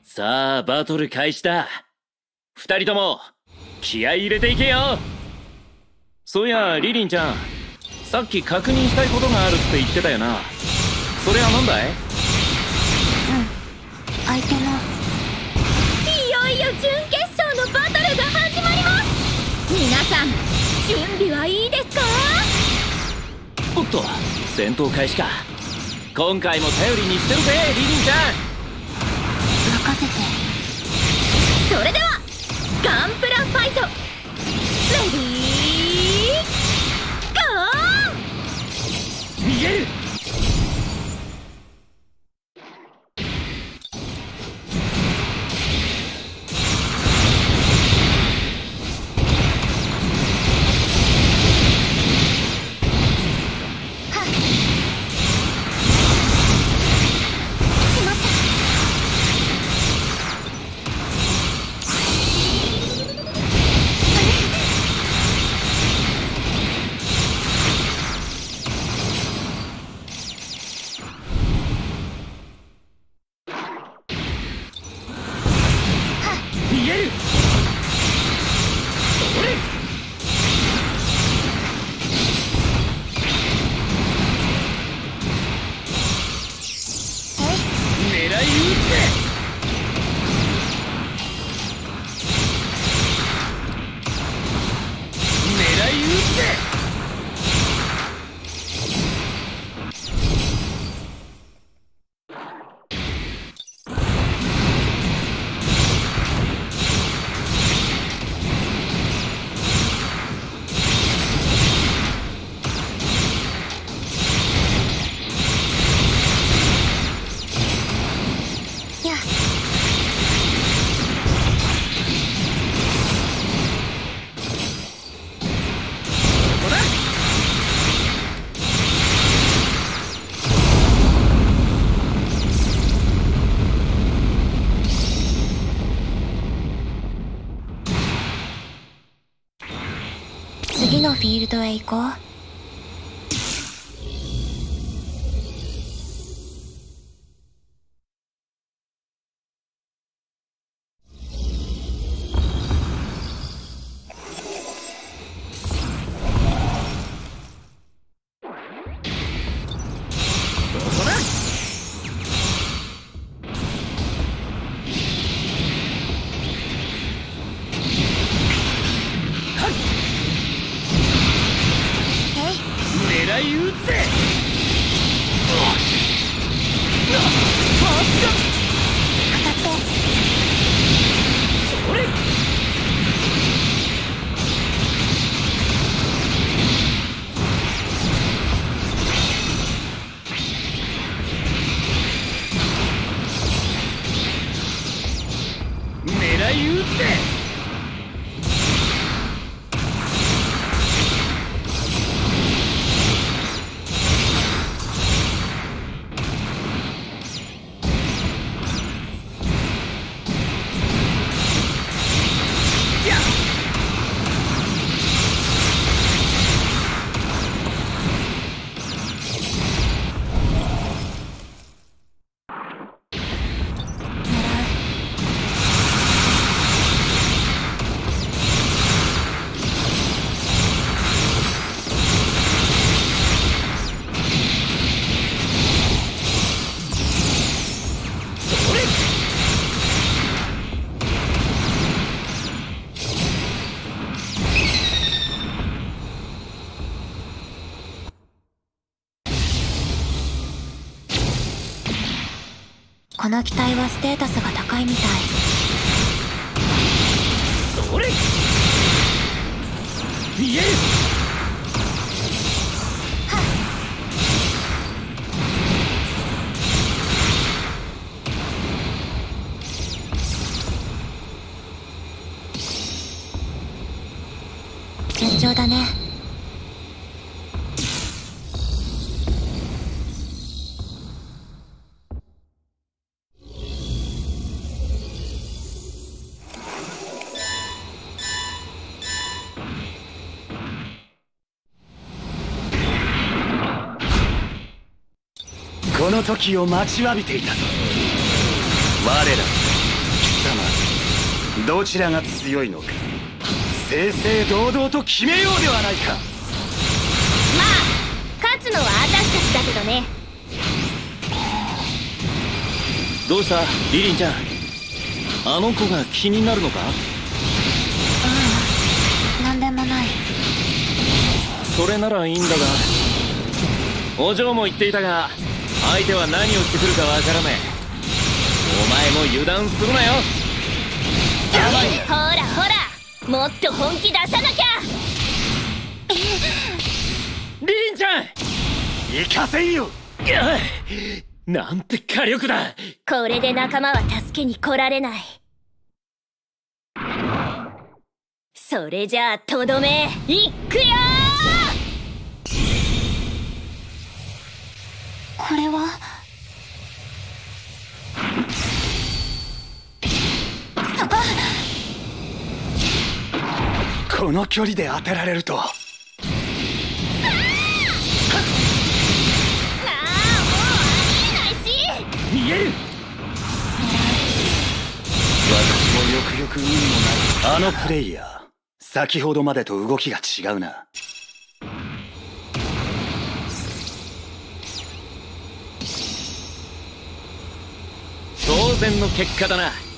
さあバトル開始だ。二人とも気合い入れていけよ。そういやリリンちゃん、さっき確認したいことがあるって言ってたよな。それは何だい？ 相手の。いよいよ準決勝のバトルが始まります。皆さん準備はいいですか？ おっと、戦闘開始か。今回も頼りにしてるぜリリンちゃん。 任せて。それではガンプラファイト、レディーゴー。 逃げる。 次のフィールドへ行こう。この機体はステータスが高いみたい。 それ見える。 順調だね。 この時を待ちわびていたぞ。我ら様、どちらが強いのか正々堂々と決めようではないか。 まあ勝つのは私たちだけどね。 どうしたリリンちゃん、あの子が気になるのか？ なんでもない。 それならいいんだが、お嬢も言っていたが相手は何をしてくるかわからねえ。お前も油断するなよ。 ほらほら、もっと本気出さなきゃ。 リリンちゃん、 行かせんよ。 なんて火力だ。 これで仲間は助けに来られない。それじゃあとどめいっくよー。これはそこ。 この距離で当てられると。 逃げる。 私もよくよく運のないあのプレイヤー、先ほどまでと動きが違うな。 当然の結果だな。